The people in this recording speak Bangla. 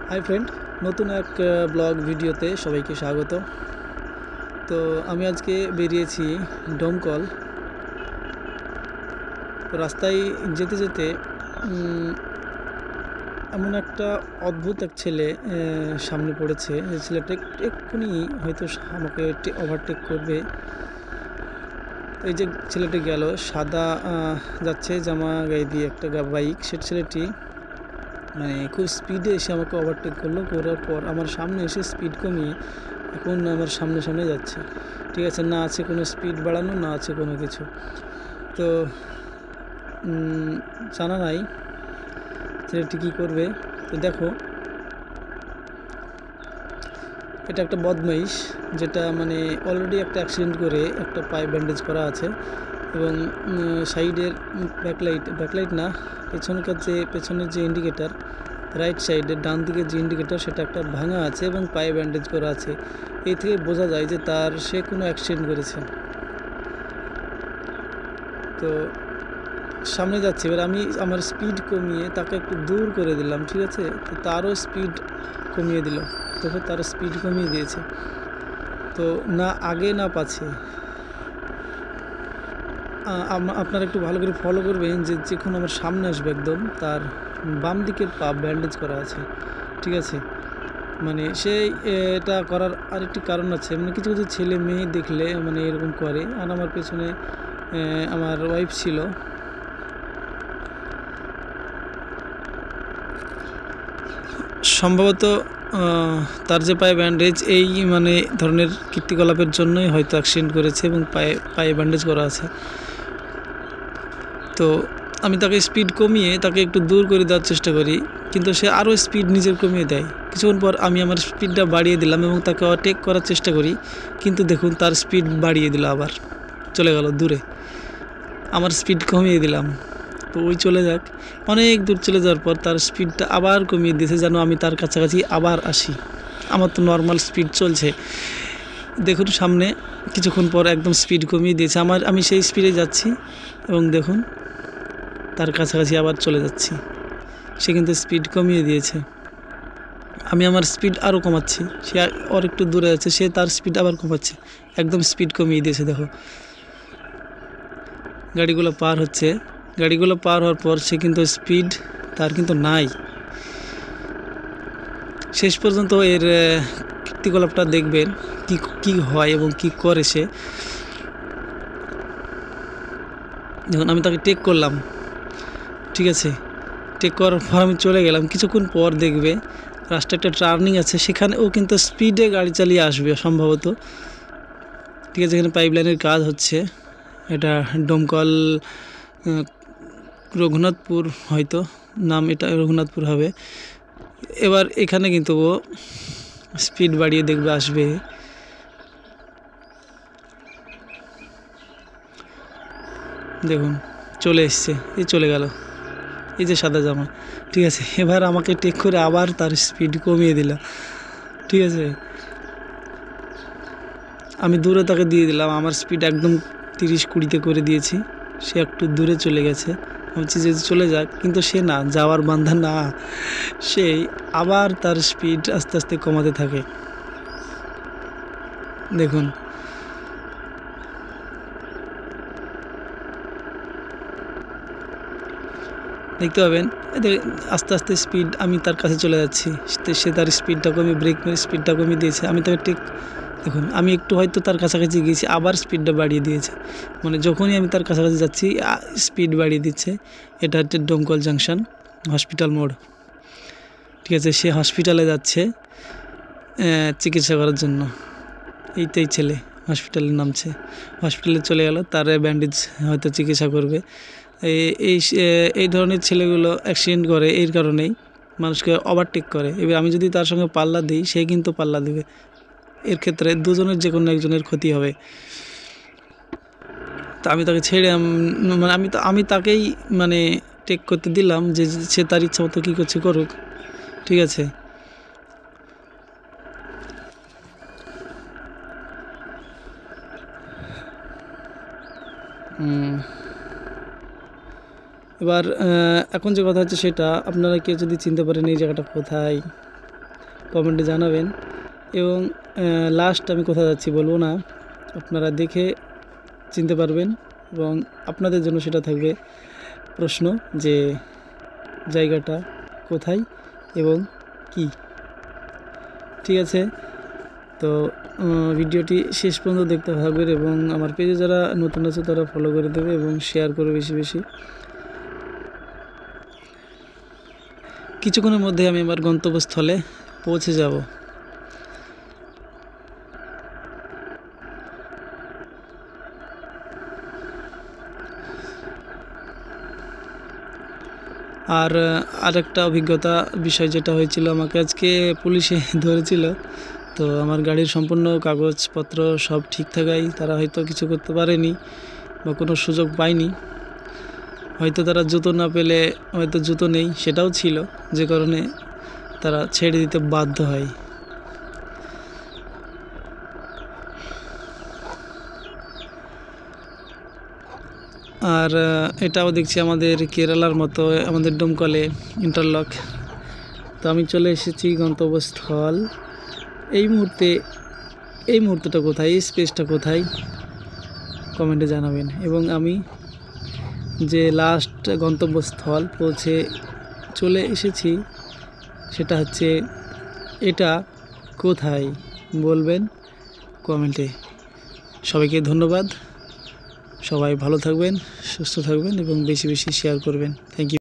হাই ফ্রেন্ড, নতুন এক ব্লগ ভিডিওতে সবাইকে স্বাগত। তো আমি আজকে বেরিয়েছি ডোমকল। তো রাস্তায় যেতে যেতে এমন একটা অদ্ভুত এক ছেলে সামনে পড়েছে। যে ছেলেটা এক্ষুনি হয়তো আমাকে ওভারটেক করবে। তো এই যে ছেলেটি গেল, সাদা যাচ্ছে জামা গায়ে দিয়ে একটা বাইক, সে ছেলেটি মানে খুব স্পিডে এসে আমাকে ওভারটেক করলো। করার পর আমার সামনে এসে স্পিড কমিয়ে এখন আমার সামনে সামনে যাচ্ছে। ঠিক আছে, না আছে কোনো স্পিড বাড়ানো, না আছে কোনো কিছু। তো জানা নাই ছেলেটি কী করবে। তো দেখো, এটা একটা বদমাইশ, যেটা মানে অলরেডি একটা অ্যাক্সিডেন্ট করে একটা পায়ে ব্যান্ডেজ করা আছে এবং সাইডের ব্যাকলাইট না, পেছনের যে ইন্ডিকেটার, রাইট সাইডের ডান দিকের যে ইন্ডিকেটার, সেটা একটা ভাঙা আছে এবং পায়ে ব্যান্ডেজ করা আছে। এই থেকে বোঝা যায় যে সে কোনো অ্যাক্সিডেন্ট করেছে। তো সামনে যাচ্ছে, এবার আমি আমার স্পিড কমিয়ে তাকে একটু দূর করে দিলাম। ঠিক আছে, তো তারও স্পিড কমিয়ে দিল, তবে তারও স্পিড কমিয়ে দিয়েছে। তো না আগে না পাছে। আপনারা একটু ভালো করে ফলো করবেন যে যখন আমার সামনে আসবে একদম, তার বাম দিকের পা ব্যান্ডেজ করা আছে। ঠিক আছে, মানে সেই এটা করার আরেকটি কারণ আছে। মানে কিছু কিছু ছেলে মেয়ে দেখলে মানে এরকম করে। আর আমার পেছনে আমার ওয়াইফ ছিল। সম্ভবত তার যে পায়ে ব্যান্ডেজ, এই মানে ধরনের কীর্তিকলাপের জন্যই হয়তো অ্যাক্সিডেন্ট করেছে এবং পায়ে ব্যান্ডেজ করা আছে। তো আমি তাকে স্পিড কমিয়ে তাকে একটু দূর করে দেওয়ার চেষ্টা করি, কিন্তু সে আরও স্পিড নিজের কমিয়ে দেয়। কিছুক্ষণ পর আমি আমার স্পিডটা বাড়িয়ে দিলাম এবং তাকে ওভারটেক করার চেষ্টা করি, কিন্তু দেখুন তার স্পিড বাড়িয়ে দিল, আবার চলে গেল দূরে। আমার স্পিড কমিয়ে দিলাম, তো ওই চলে যাক। অনেক দূর চলে যাওয়ার পর তার স্পিডটা আবার কমিয়ে দিয়েছে, যেন আমি তার কাছাকাছি আবার আসি। আমার তো নর্মাল স্পিড চলছে, দেখুন সামনে কিছুক্ষণ পর একদম স্পিড কমিয়ে দিয়েছে। আমি সেই স্পিডে যাচ্ছি এবং দেখুন তার কাছাকাছি আবার চলে যাচ্ছি। সে কিন্তু স্পিড কমিয়ে দিয়েছে। আমি আমার স্পিড আরও কমাচ্ছি, সে আর একটু দূরে যাচ্ছে, সে তার স্পিড আবার কমাচ্ছে, একদম স্পিড কমিয়ে দিয়েছে। দেখো গাড়িগুলো পার হচ্ছে, গাড়িগুলো পার হওয়ার পর সে কিন্তু স্পিড তার কিন্তু নাই। শেষ পর্যন্ত এর কীর্তিকলাপটা দেখবেন কি হয় এবং কি করে সে। যখন আমি তাকে টেক করলাম, ঠিক আছে, টেক করার পর আমি চলে গেলাম। কিছুক্ষণ পর দেখবে রাস্তায় একটা টার্নিং আছে, সেখানে ও কিন্তু স্পিডে গাড়ি চালিয়ে আসবে সম্ভবত। ঠিক আছে, এখানে পাইপলাইনের কাজ হচ্ছে। এটা ডোমকল রঘুনাথপুর, হয়তো নাম এটা রঘুনাথপুর হবে। এবার এখানে কিন্তু ও স্পিড বাড়িয়ে দেখবে আসবে। দেখুন চলে এসছে, এই চলে গেল, এই যে সাদা জামা। ঠিক আছে, এবার আমাকে টেক করে আবার তার স্পিড কমিয়ে দিল। ঠিক আছে, আমি দূরে তাকে দিয়ে দিলাম, আমার স্পিড একদম 30-20-তে করে দিয়েছি। সে একটু দূরে চলে গেছে, আমি যে চলে যাক, কিন্তু সে না, যাওয়ার বান্ধা না, সে আবার তার স্পিড আস্তে আস্তে কমাতে থাকে। দেখুন দেখতে পাবেন, আস্তে আস্তে স্পিড, আমি তার কাছে চলে যাচ্ছি, সে তার স্পিডটা কমিয়ে ব্রেক মেরে স্পিডটা কমিয়ে দিয়েছে। আমি তাকে ঠিক দেখুন, আমি একটু হয়তো তার কাছাকাছি গিয়েছি, আবার স্পিডটা বাড়িয়ে দিয়েছে। মানে যখনই আমি তার কাছাকাছি যাচ্ছি স্পিড বাড়িয়ে দিচ্ছে। এটা হচ্ছে ডোমকল জাংশন হসপিটাল মোড়। ঠিক আছে, সে হসপিটালে যাচ্ছে চিকিৎসা করার জন্য। এইটাই ছেলে হসপিটালে নামছে, হসপিটালে চলে গেল, তার ব্যান্ডেজ হয়তো চিকিৎসা করবে। এই ধরনের ছেলেগুলো অ্যাক্সিডেন্ট করে এর কারণেই, মানুষকে ওভারটেক করে। এবার আমি যদি তার সঙ্গে পাল্লা দিই, সে কিন্তু পাল্লা দেবে। এর ক্ষেত্রে দুজনের যে কোনো একজনের ক্ষতি হবে। তা আমি তাকে ছেড়ে মানে আমি তাকেই মানে টেক করতে দিলাম, যে সে তার ইচ্ছা মতো কী করছে করুক। ঠিক আছে, এবার এখন যে কথা হচ্ছে সেটা, আপনারা কেউ যদি চিনতে পারেন এই জায়গাটা কোথায়, কমেন্টে জানাবেন। এবং লাস্ট আমি কোথায় যাচ্ছি বলবো না, আপনারা দেখে চিনতে পারবেন এবং আপনাদের জন্য সেটা থাকবে প্রশ্ন যে জায়গাটা কোথায় এবং কি। ঠিক আছে, তো ভিডিওটি শেষ পর্যন্ত দেখতে থাকবেন এবং আমার পেজে যারা নতুন আছে তারা ফলো করে দেবে এবং শেয়ার করবে বেশি বেশি। কিছুক্ষণের মধ্যে আমি আমার গন্তব্যস্থলে পৌঁছে যাব। আরেকটা অভিজ্ঞতা বিষয় যেটা হয়েছিল, আমাকে আজকে পুলিশে ধরেছিল। তো আমার গাড়ির সম্পূর্ণ কাগজপত্র সব ঠিক থাকায় তারা হয়তো কিছু করতে পারেনি বা কোনো সুযোগ পায়নি। হয়তো তারা জুতো না পেলে, হয়তো জুতো নেই সেটাও ছিল, যে কারণে তারা ছেড়ে দিতে বাধ্য হয়। আর এটাও দেখছি আমাদের কেরালার মতো, আমাদের ডোমকলে ইন্টারলক। তো আমি চলে এসেছি গন্তব্যস্থল। এই মুহূর্তটা কোথায়, এই স্পেসটা কোথায় কমেন্টে জানাবেন। এবং আমি যে লাস্ট গন্তব্যস্থল পৌঁছে চলে এসেছি সেটা হচ্ছে, এটা কোথায় বলবেন কমেন্টে। সবাইকে ধন্যবাদ, সবাই ভালো থাকবেন, সুস্থ থাকবেন এবং বেশি বেশি শেয়ার করবেন। Thank you.